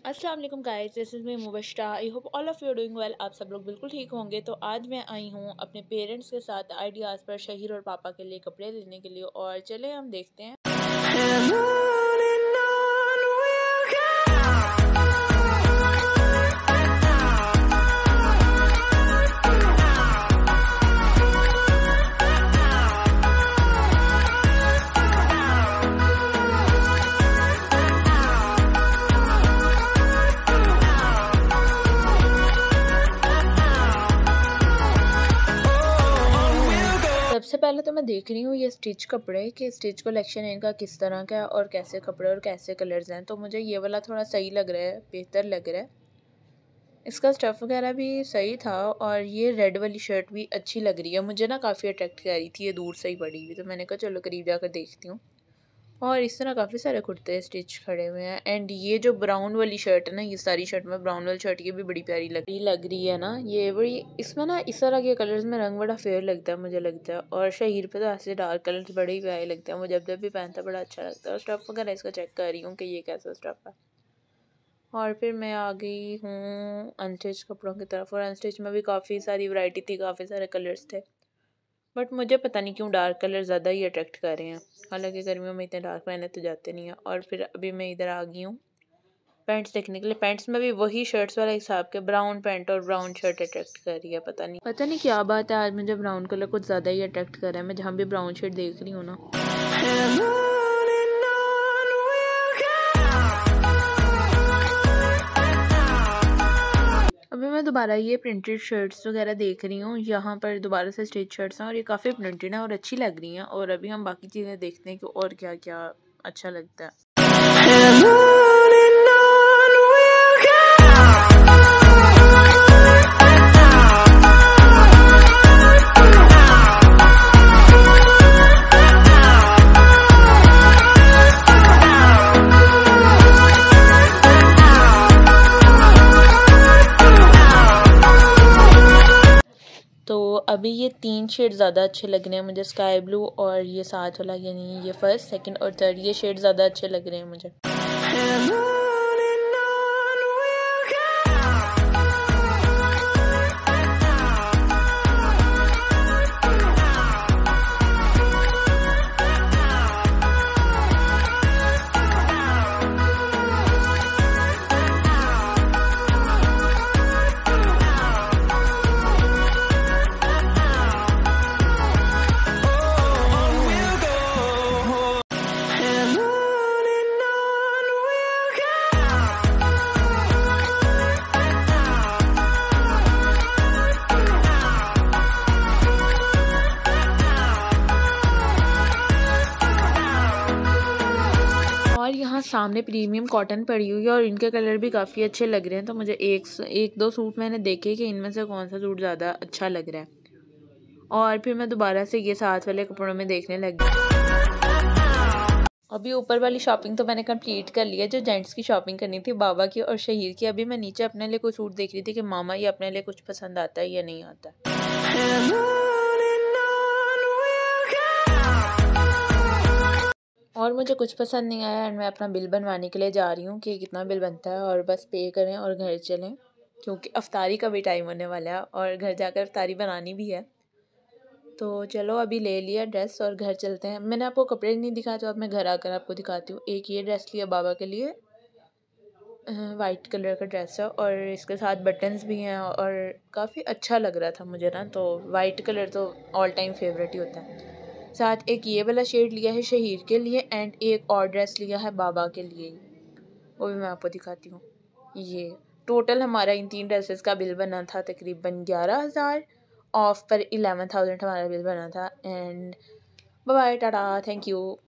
अस्सलाम वालेकुम guys, this is me Mubashshara. I hope all of you doing well. आप सब लोग बिल्कुल ठीक होंगे। तो आज मैं आई हूँ अपने पेरेंट्स के साथ आइडियाज़ पर शहीर और पापा के लिए कपड़े लेने के लिए, और चले हम देखते हैं। सबसे पहले तो मैं देख रही हूँ ये स्टिच कपड़े कि स्टिच कलेक्शन इनका किस तरह का है और कैसे कपड़े और कैसे कलर्स हैं। तो मुझे ये वाला थोड़ा सही लग रहा है, बेहतर लग रहा है। इसका स्टफ़ वगैरह भी सही था, और ये रेड वाली शर्ट भी अच्छी लग रही है। मुझे ना काफ़ी अट्रैक्ट कर रही थी, ये दूर से ही पड़ी हुई, तो मैंने कहा चलो करीब जाकर देखती हूँ। और इस तरह काफ़ी सारे कुर्ते स्टिच खड़े हुए हैं। एंड ये जो ब्राउन वाली शर्ट है ना, ये सारी शर्ट में ब्राउन वाली शर्ट ये भी बड़ी प्यारी लग रही है ना। ये बड़ी इसमें ना इस तरह के कलर्स में रंग बड़ा फेयर लगता है, मुझे लगता है। और शहीर पे तो ऐसे डार्क कलर्स बड़े ही प्यारे लगते हैं, मुझे जब भी पहनता बड़ा अच्छा लगता है। और स्टफ़ वगैरह इसका चेक कर रही हूँ कि ये कैसा स्टफ़ है। और फिर मैं आ गई हूँ अनस्टिच कपड़ों की तरफ, और अनस्टिच में भी काफ़ी सारी वैरायटी थी, काफ़ी सारे कलर्स थे। बट मुझे पता नहीं क्यों डार्क कलर ज़्यादा ही अट्रैक्ट कर रहे हैं। हालांकि गर्मियों में इतने डार्क पहने तो जाते नहीं हैं। और फिर अभी मैं इधर आ गई हूँ पैंट्स देखने के लिए। पैंट्स में भी वही शर्ट्स वाला हिसाब के ब्राउन पैंट और ब्राउन शर्ट अट्रैक्ट कर रही है। पता नहीं क्या बात है, आज मुझे ब्राउन कलर कुछ ज़्यादा ही अट्रैक्ट कर रहा है। मैं जहाँ भी ब्राउन शर्ट देख रही हूँ ना। अभी मैं दोबारा ये प्रिंटेड शर्ट्स वगैरह देख रही हूँ। यहाँ पर दोबारा से स्टिच शर्ट्स हैं, और ये काफ़ी प्रिंटेड हैं और अच्छी लग रही हैं। और अभी हम बाकी चीज़ें देखते हैं कि और क्या क्या अच्छा लगता है। तो अभी ये 3 शेड ज़्यादा अच्छे लग रहे हैं मुझे, स्काई ब्लू और ये साथ वाला, यानी ये फर्स्ट सेकंड और थर्ड, ये शेड ज़्यादा अच्छे लग रहे हैं मुझे। और यहाँ सामने प्रीमियम कॉटन पड़ी हुई है, और इनके कलर भी काफ़ी अच्छे लग रहे हैं। तो मुझे एक दो सूट मैंने देखे कि इनमें से कौन सा सूट ज़्यादा अच्छा लग रहा है। और फिर मैं दोबारा से ये साथ वाले कपड़ों में देखने लग गई। अभी ऊपर वाली शॉपिंग तो मैंने कंप्लीट कर लिया। जो जेंट्स की शॉपिंग करनी थी बाबा की और शहीर की, अभी मैं नीचे अपने लिए कोई सूट देख रही थी कि मामा ये अपने लिए कुछ पसंद आता है या नहीं आता। और मुझे कुछ पसंद नहीं आया, एंड मैं अपना बिल बनवाने के लिए जा रही हूँ कि कितना बिल बनता है, और बस पे करें और घर चलें, क्योंकि अफ्तारी का भी टाइम होने वाला है और घर जाकर अफ्तारी बनानी भी है। तो चलो अभी ले लिया ड्रेस और घर चलते हैं। मैंने आपको कपड़े नहीं दिखाए, तो अब मैं घर आकर आपको दिखाती हूँ। एक ये ड्रेस लिया बाबा के लिए, वाइट कलर का ड्रेस है, और इसके साथ बटन्स भी हैं, और काफ़ी अच्छा लग रहा था मुझे ना। तो वाइट कलर तो ऑल टाइम फेवरेट ही होता है। साथ एक ये वाला शेड लिया है शहीर के लिए, एंड एक और ड्रेस लिया है बाबा के लिए, वो भी मैं आपको दिखाती हूँ। ये टोटल हमारा इन 3 ड्रेसेस का बिल बना था तकरीबन 11,000, ऑफ पर 11,000 हमारा बिल बना था। And bye bye, tata, thank you.